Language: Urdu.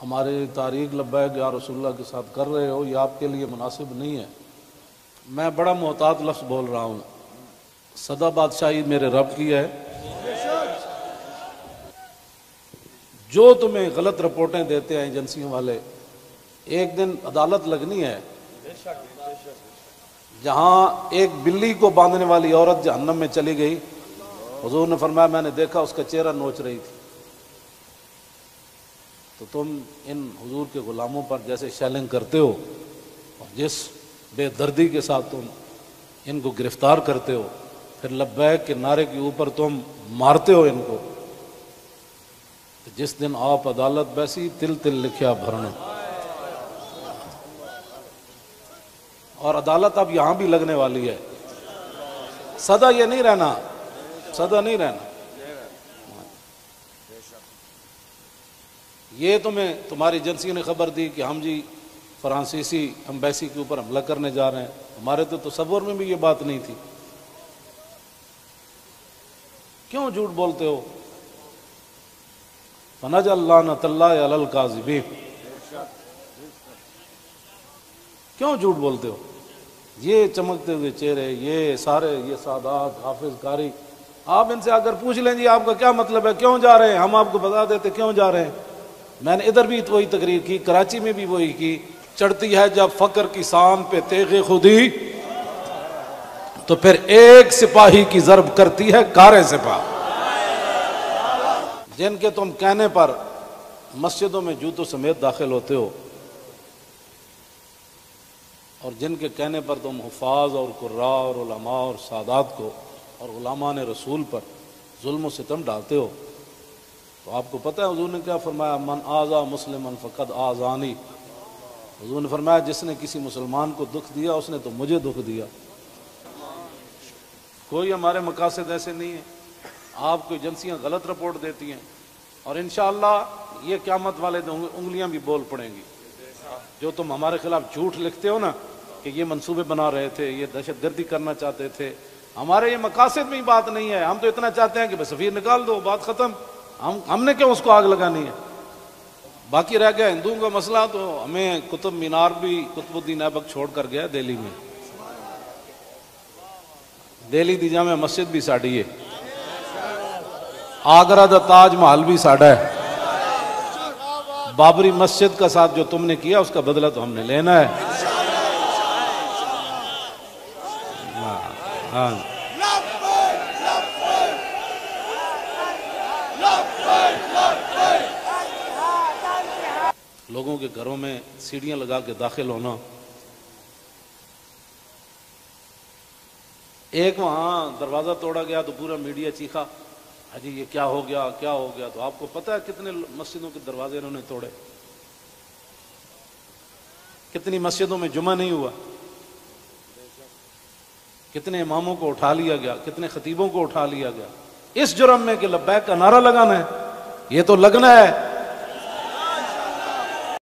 ہمارے تاریخ لبیک یا رسول اللہ کے ساتھ کر رہے ہو، یہ آپ کے لیے مناسب نہیں ہے۔ میں بڑا محتاط لفظ بول رہا ہوں، سدا بادشاہی میرے رب کی ہے۔ جو تمہیں غلط رپورٹیں دیتے ہیں ایجنسیوں والے، ایک دن عدالت لگنی ہے جہاں ایک بلی کو باندھنے والی عورت جہنم میں چلی گئی، حضور نے فرمایا میں نے دیکھا اس کا چہرہ نوچ رہی تھی۔ تو تم ان حضور کے غلاموں پر جیسے شیلنگ کرتے ہو اور جس بے دردی کے ساتھ تم ان کو گرفتار کرتے ہو، پھر لبیک کے نعرے کے اوپر تم مارتے ہو ان کو، تو جس دن آپ عدالت بیسی تل تل لکھیا بھرنا۔ اور عدالت اب یہاں بھی لگنے والی ہے، سدا یہ نہیں رہنا، سدا نہیں رہنا۔ یہ تمہیں تمہاری ایجنسی نے خبر دی کہ ہم جی فرانسیسی امبیسی کے اوپر حملہ کرنے جا رہے ہیں، ہمارے تو تصور میں بھی یہ بات نہیں تھی۔ کیوں جھوٹ بولتے ہو؟ فَنَجْعَلْ لَعْنَتَ اللَّهِ عَلَى الْكَاذِبِينَ۔ کیوں جھوٹ بولتے ہو؟ یہ چمکتے ہوئے چہرے، یہ سارے، یہ سادات، حافظ قاری، آپ ان سے اگر پوچھ لیں جی آپ کا کیا مطلب ہے، کیوں جا رہے ہیں، ہم آپ کو بتا دیتے کیوں جا رہے ہیں۔ میں نے ادھر بھی وہی تقریر کی، کراچی میں بھی وہی کی۔ چڑھتی ہے جب فقر کی سام پہ تیغ خودی، تو پھر ایک سپاہی کی ضرب کرتی ہے کارے سپاہ۔ جن کے تم کہنے پر مسجدوں میں جوتوں سمیت داخل ہوتے ہو، اور جن کے کہنے پر تم حفاظ اور قراء اور علماء اور سادات کو اور غلامان رسول پر ظلم و ستم ڈالتے ہو، تو آپ کو پتہ ہے حضور نے کیا فرمایا؟ من آذا مسلما فقد آذانی۔ حضور نے فرمایا جس نے کسی مسلمان کو دکھ دیا اس نے تو مجھے دکھ دیا۔ کوئی ہمارے مقاصد ایسے نہیں ہیں۔ آپ کو ایجنسیاں غلط رپورٹ دیتی ہیں اور انشاءاللہ یہ قیامت والے دن انگلیاں بھی بول پڑیں گی۔ جو تم ہمارے خلاف جھوٹ لکھتے ہو نا کہ یہ منصوبے بنا رہے تھے، یہ دہشت گردی کرنا چاہتے تھے، ہمارے یہ مقاصد میں ہی بات نہیں ہے۔ ہم تو اتنا چاہتے ہیں کہ بس سفیر نکال دو، بات ختم۔ ہم نے کیوں اس کو آگ لگانی ہے؟ باقی رہ گیا ہندوؤں کا مسئلہ، تو ہمیں قطب مینار بھی قطب الدین ایبک چھوڑ کر گیا دہلی میں۔ دہلی دی جامع مسجد بھی ساڑی ہے، آگرہ دا تاج محل بھی ساڑا ہے۔ بابری مسجد کا ساتھ جو تم نے کیا اس کا بدلہ تو ہم نے لینا ہے۔ ہاں لوگوں کے گھروں میں سیڑھیاں لگا کے داخل ہونا۔ ایک وہاں دروازہ توڑا گیا تو پورا میڈیا چیخا، حجی یہ کیا ہو گیا، کیا ہو گیا۔ تو آپ کو پتہ ہے کتنے مسجدوں کے دروازے انہوں نے توڑے، کتنی مسجدوں میں جمعہ نہیں ہوا، کتنے اماموں کو اٹھا لیا گیا، کتنے خطیبوں کو اٹھا لیا گیا، اس جرم میں کہ لبیک کا نعرہ لگانا ہے۔ یہ تو لگنا ہے